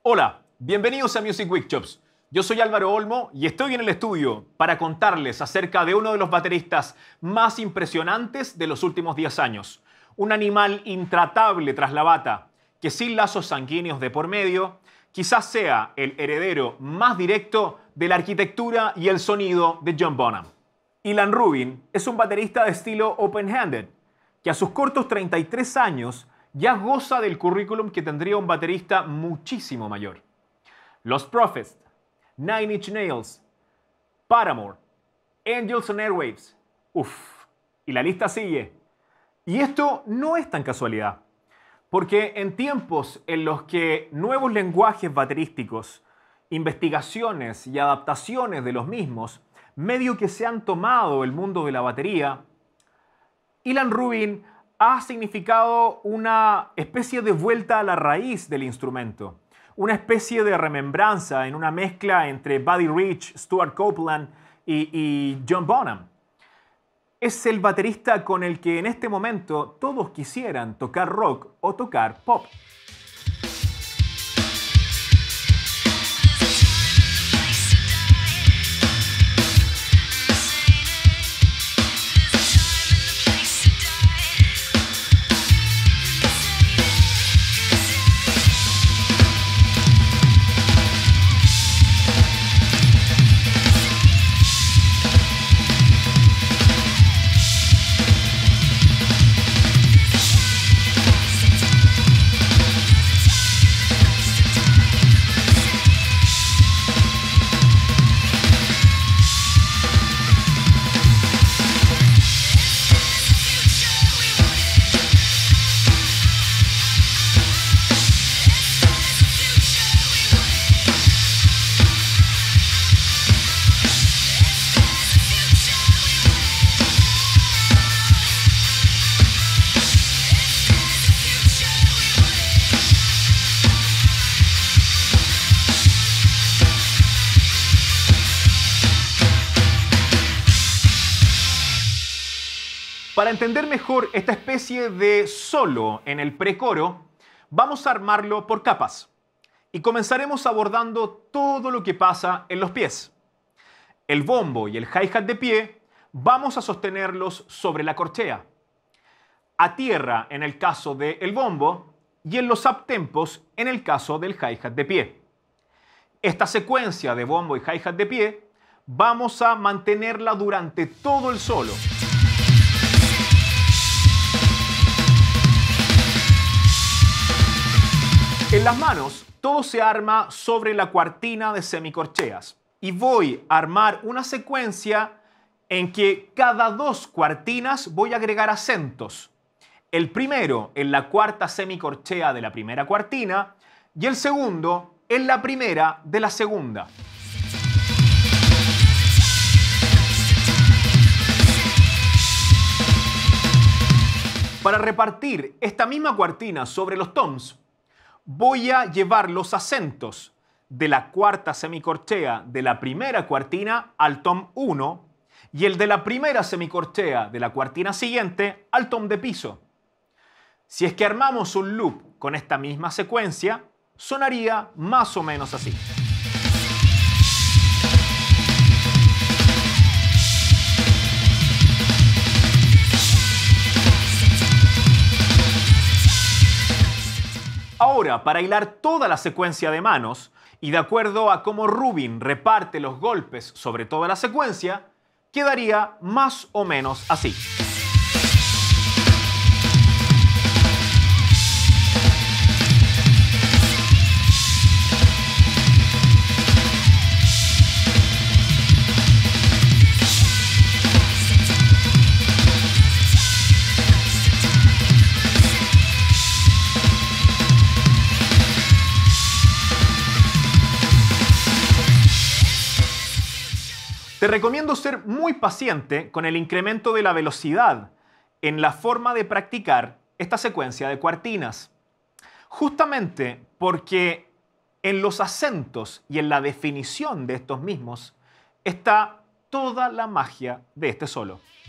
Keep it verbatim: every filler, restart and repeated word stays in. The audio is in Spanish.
Hola, bienvenidos a Music Week Chops. Yo soy Álvaro Olmo y estoy en el estudio para contarles acerca de uno de los bateristas más impresionantes de los últimos diez años. Un animal intratable tras la bata, que sin lazos sanguíneos de por medio, quizás sea el heredero más directo de la arquitectura y el sonido de John Bonham. Ilan Rubin es un baterista de estilo open-handed, que a sus cortos treinta y tres años ya goza del currículum que tendría un baterista muchísimo mayor. Los Prophets, Nine Inch Nails, Paramore, Angels on Airwaves, uff, y la lista sigue. Y esto no es tan casualidad, porque en tiempos en los que nuevos lenguajes baterísticos, investigaciones y adaptaciones de los mismos, medio que se han tomado el mundo de la batería, Ilan Rubin ha significado una especie de vuelta a la raíz del instrumento, una especie de remembranza en una mezcla entre Buddy Rich, Stuart Copeland y, y John Bonham. Es el baterista con el que en este momento todos quisieran tocar rock o tocar pop. Para entender mejor esta especie de solo en el precoro, vamos a armarlo por capas y comenzaremos abordando todo lo que pasa en los pies. El bombo y el hi-hat de pie vamos a sostenerlos sobre la corchea, a tierra en el caso del bombo y en los uptempos en el caso del hi-hat de pie. Esta secuencia de bombo y hi-hat de pie vamos a mantenerla durante todo el solo. En las manos, todo se arma sobre la cuartina de semicorcheas y voy a armar una secuencia en que cada dos cuartinas voy a agregar acentos. El primero en la cuarta semicorchea de la primera cuartina y el segundo en la primera de la segunda. Para repartir esta misma cuartina sobre los toms, voy a llevar los acentos de la cuarta semicorchea de la primera cuartina al tom uno y el de la primera semicorchea de la cuartina siguiente al tom de piso. Si es que armamos un loop con esta misma secuencia, sonaría más o menos así. Ahora, para hilar toda la secuencia de manos, y de acuerdo a cómo Rubin reparte los golpes sobre toda la secuencia, quedaría más o menos así. Te recomiendo ser muy paciente con el incremento de la velocidad en la forma de practicar esta secuencia de cuartinas. Justamente porque en los acentos y en la definición de estos mismos está toda la magia de este solo.